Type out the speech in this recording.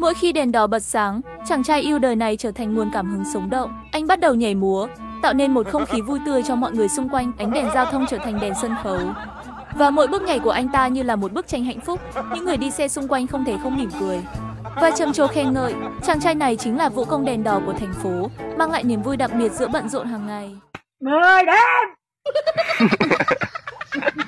Mỗi khi đèn đỏ bật sáng, chàng trai yêu đời này trở thành nguồn cảm hứng sống động. Anh bắt đầu nhảy múa, tạo nên một không khí vui tươi cho mọi người xung quanh. Ánh đèn giao thông trở thành đèn sân khấu. Và mỗi bước nhảy của anh ta như là một bức tranh hạnh phúc. Những người đi xe xung quanh không thể không mỉm cười và trầm trồ khen ngợi. Chàng trai này chính là vũ công đèn đỏ của thành phố, mang lại niềm vui đặc biệt giữa bận rộn hàng ngày. 10 đêm.